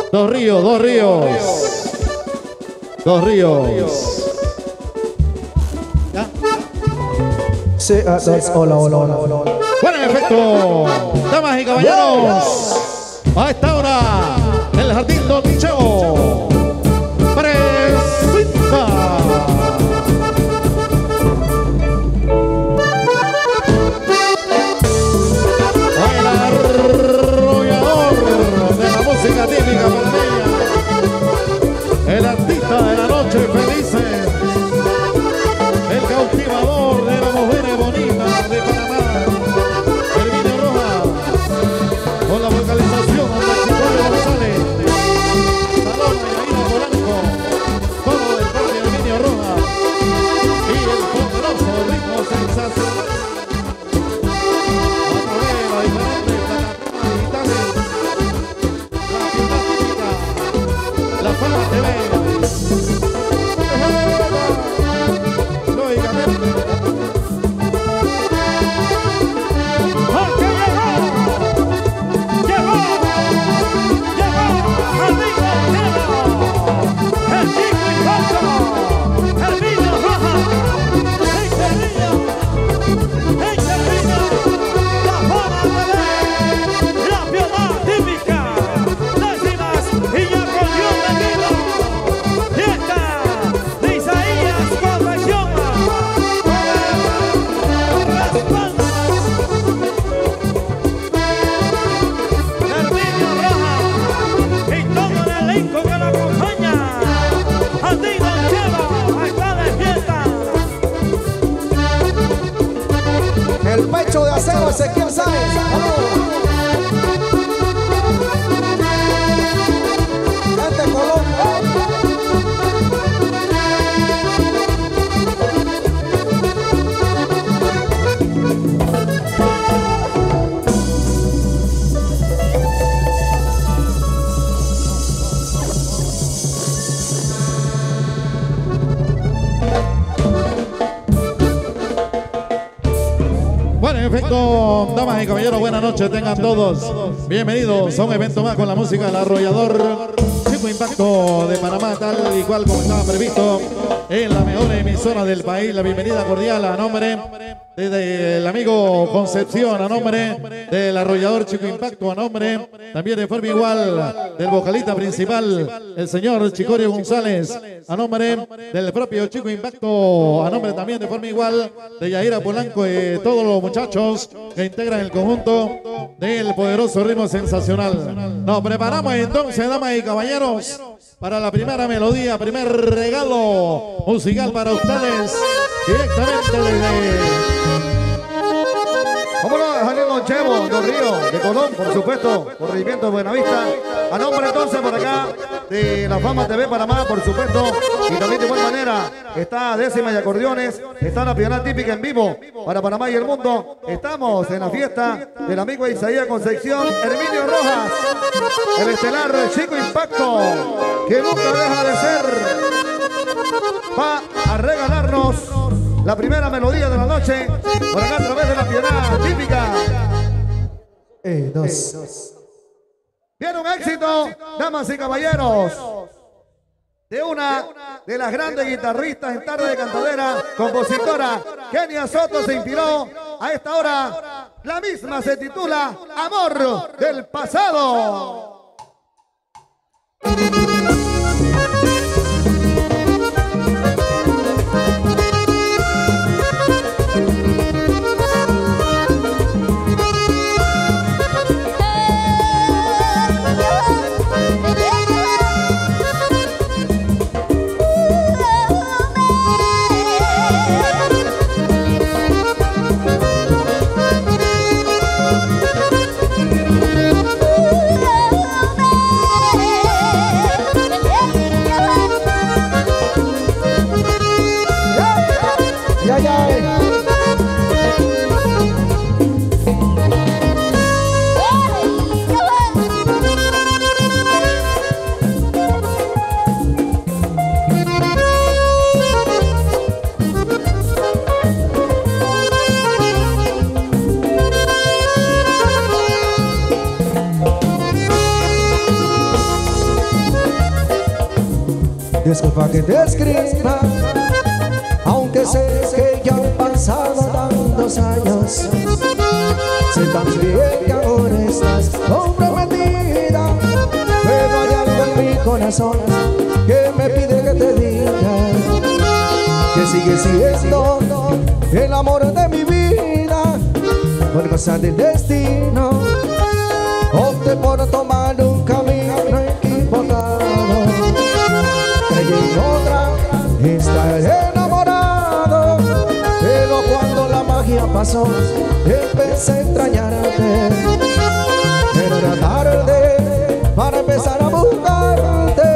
Dos Ríos, Dos Ríos. Dos Ríos. ¿Ya? Sí, hola, hola, hola, hola. Bueno, en efecto, damas y caballeros, a esta hora, el Jardín Don Cheo presenta el arrollador de la música típica panameña, el artista de la noche felices, el cautivador de las mujeres bonitas de Panamá, Herminio Rojas, con la vocalización de Chicorio González, Saloma y Aida Polanco, todo del propio Herminio Rojas y el poderoso ritmo sensacional a través de las diferentes plataformas digitales, la ciudad típica, la Fama TV. El pecho de acero, Ezequiel Sáenz. Gente Colón. En efecto, damas y caballeros, buenas noches, tengan todos bienvenidos a un evento más con la música del arrollador Chico Impacto de Panamá, tal y cual como estaba previsto en la mejor emisora del país. La bienvenida cordial a nombre del amigo Concepción, a nombre del arrollador Chico Impacto, a nombre también de forma igual del vocalista principal, el señor Chicorio González, a nombre del propio Chico Impacto, a nombre también de forma igual de Yaira Polanco y todos los muchachos que integran el conjunto del poderoso ritmo sensacional. Nos preparamos entonces, damas y caballeros, para la primera melodía, primer regalo musical para ustedes, directamente desde... ¿Cómo no? Jardín Don Cheo, Dos Ríos, de Colón, por supuesto, Corregimiento de Buenavista. A nombre entonces por acá de la Fama TV Panamá, por supuesto. Y también de igual manera está Décima y Acordeones, está la pianada típica en vivo para Panamá y el mundo. Estamos en la fiesta del amigo Isaías Concepción, Herminio Rojas, el estelar Chico Impacto, que nunca deja de ser. Va a regalarnos la primera melodía de la noche por acá a través de la pianada típica. Dos. Viene un éxito, damas y caballeros, de una de las grandes guitarristas en tarde de cantadera, compositora Kenia Soto se inspiró. A esta hora la misma se titula Amor del Pasado. Disculpa que te escriba, aunque sé que ya han pasado tantos años. Sé también que ahora estás comprometida, pero hay algo en mi corazón que me pide que te diga que sigue siendo el amor de mi vida. Por cosas del destino opté por tomar un camino equivocado. Creí en otra, estar enamorado, pero cuando la magia pasó empecé a extrañarte. Pero era tarde para empezar a buscarte.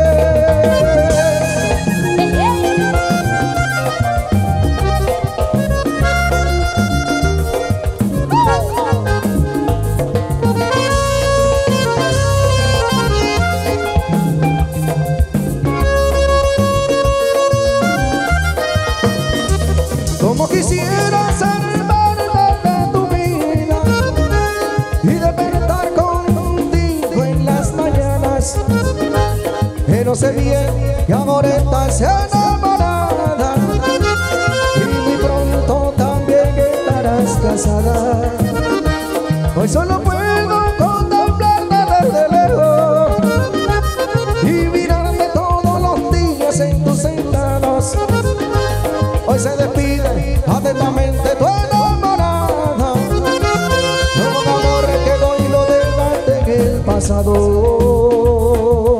Como quisiera ser parte de tu vida y despertar contigo en las mañanas, pero sé bien que ahora estás enamorada y muy pronto también estarás casada. Hoy solo puedo contemplarte desde lejos y mirarte todos los días en tus sentados. Hoy se despide atentamente tu enamorada, un amor que quedó y lo dejaste en el pasado.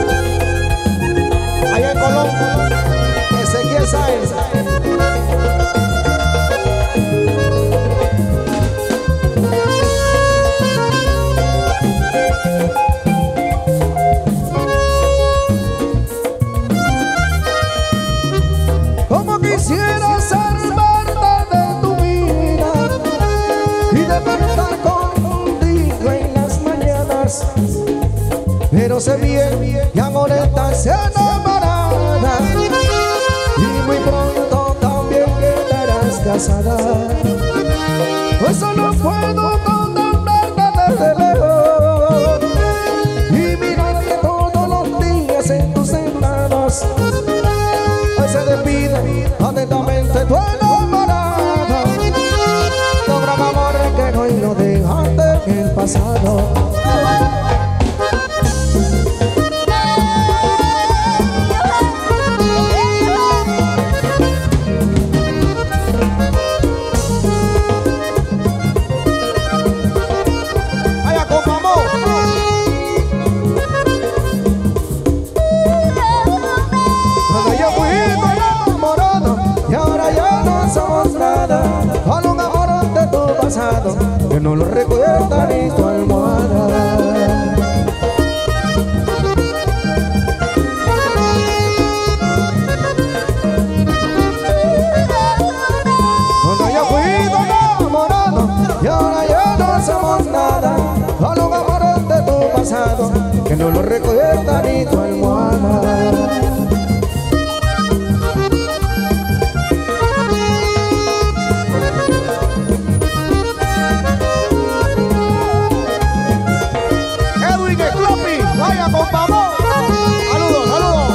Allá en Colón, Ezequiel Sáenz. Como quisiera ser parte de tu vida y despertar contigo en las mañanas, pero sé bien que ahora estás enamorada y muy pronto también quedarás casada. Pues solo puedo contemplarte desde lejos y mirarte todos los días en tus sentados. Hoy se despide atentamente tu enamorada, tu gran amor que hoy lo dejaste en el pasado. ¡Vaya con amor! Cuando yo fui enamorado y ahora ya no somos nada, con un amor de tu pasado que no lo recuerda ni tu almohada. Cuando yo fui enamorado y ahora ya no somos nada, con un amor de tu pasado que no lo recuerda ni tu almohada. Edwin Sclopi, vaya con favor. Saludos, saludos.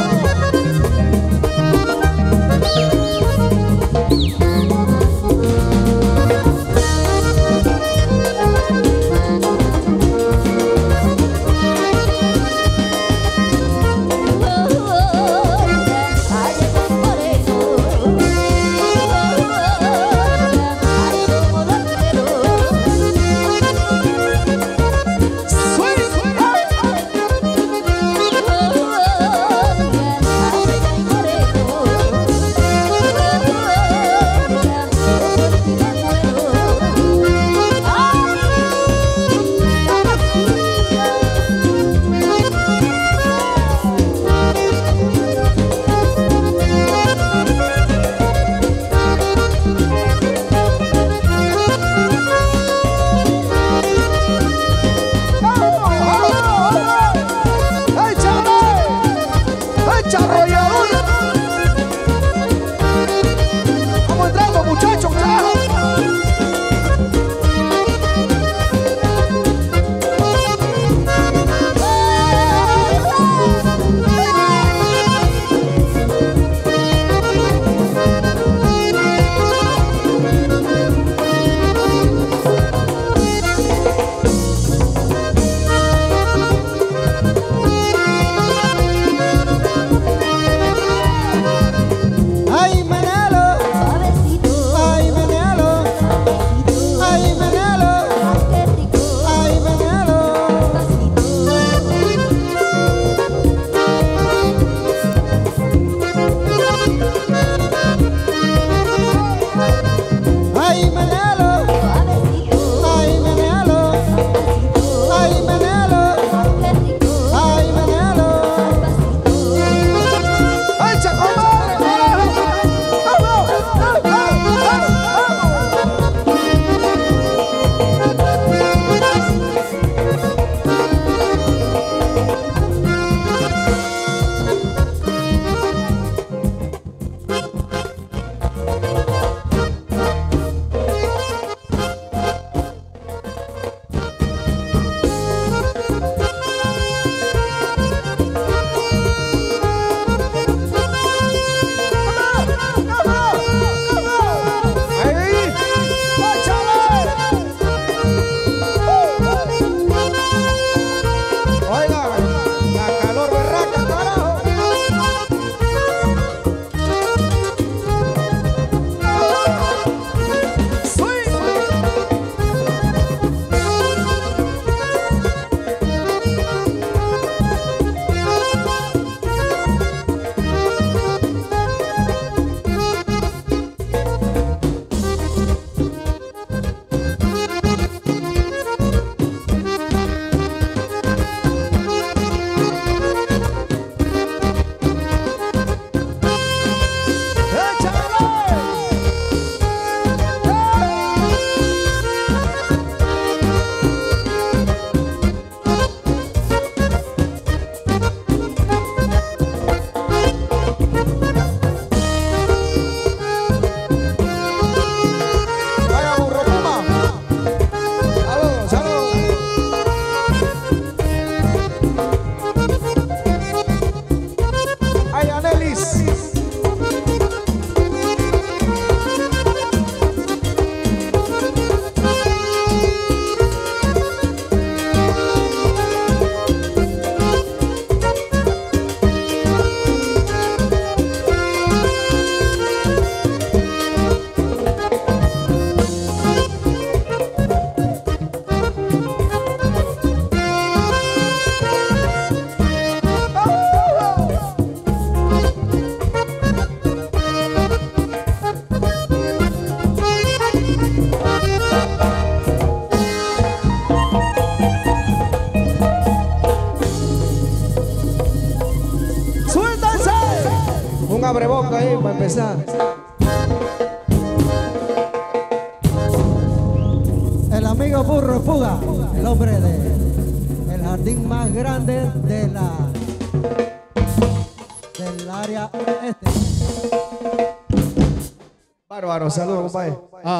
abre boca ahí para empezar. El amigo Burro Puga, el hombre del jardín más grande del área este. Bárbaro, saludos, compadre.